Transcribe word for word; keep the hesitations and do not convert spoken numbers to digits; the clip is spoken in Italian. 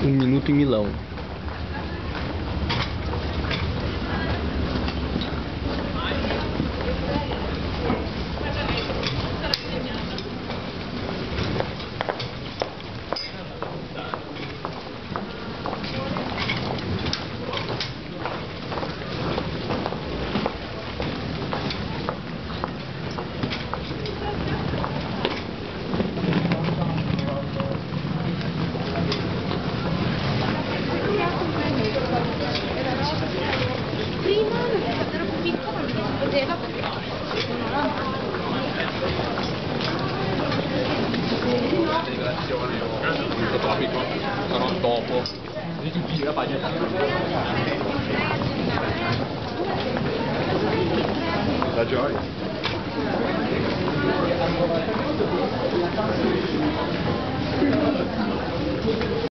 Um minuto em Milão. Prima ero più piccola, non si poteva perché non la Fotografico, sarò dopo. La gioia.